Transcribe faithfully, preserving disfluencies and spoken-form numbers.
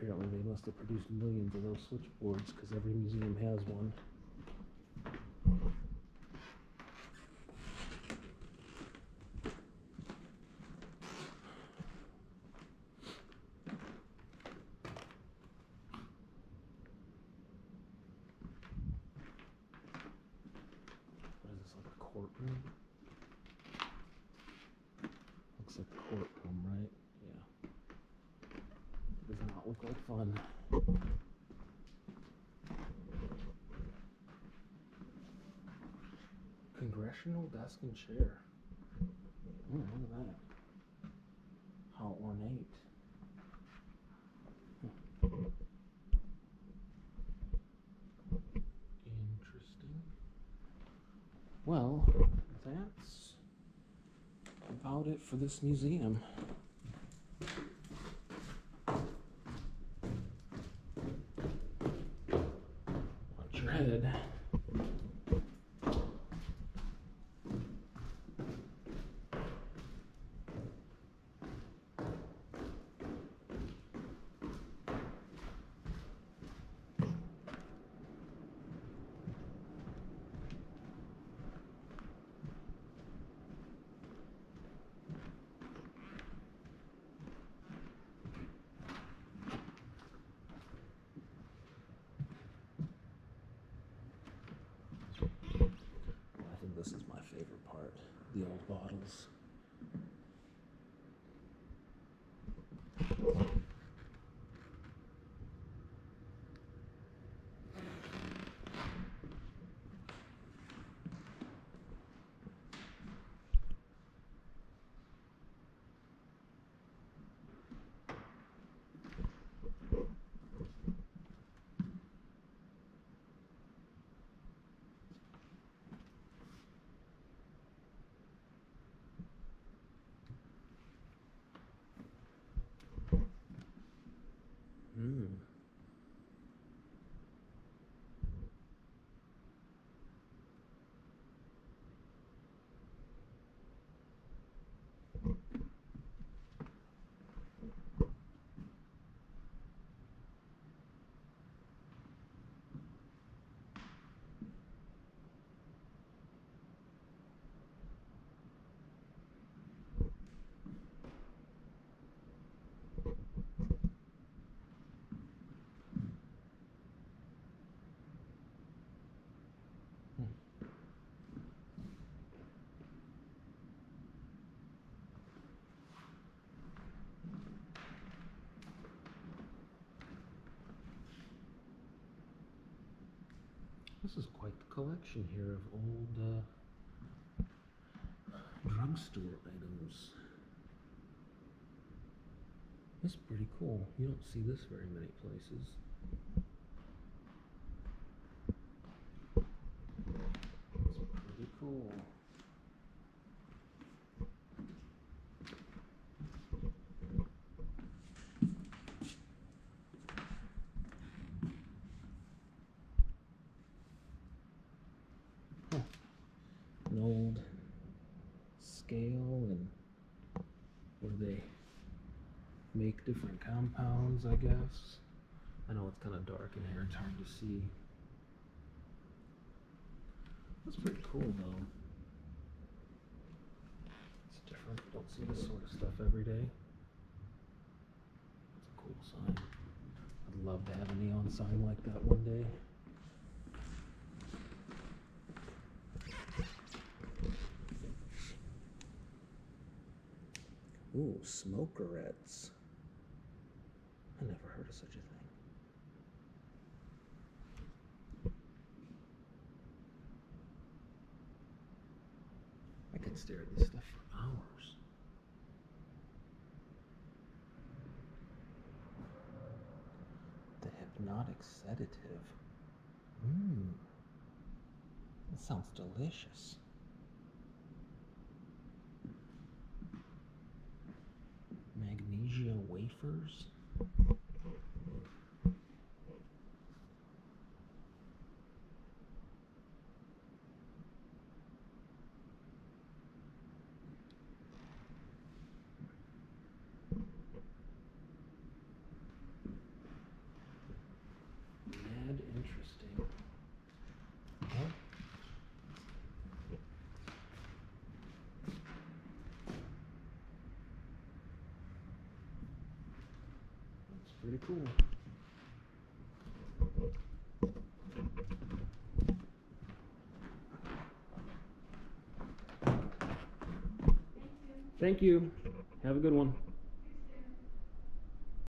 Apparently they must have produced millions of those switchboards because every museum has one. What is this, like a courtroom? Looks like a courtroom, right? Yeah. Does not look like fun. Congressional desk and chair. Oh, look at that. How ornate. Interesting. Well, that's about it for this museum. Watch your head. I think this is my favorite part, the old bottles. Mm. This is quite the collection here of old uh, drugstore items. This is pretty cool. You don't see this very many places. It's pretty cool. Huh. An old scale and where they make different compounds, I guess. I know it's kind of dark in here, it's hard to see. That's pretty cool though. It's different, don't see this sort of stuff every day. It's a cool sign. I'd love to have a neon sign like that one day. Ooh, smokerettes. I never heard of such a thing. I could stare at this stuff for hours. The hypnotic sedative. Mmm. That sounds delicious. Magnesia wafers. Pretty cool. Thank you. Have a good one.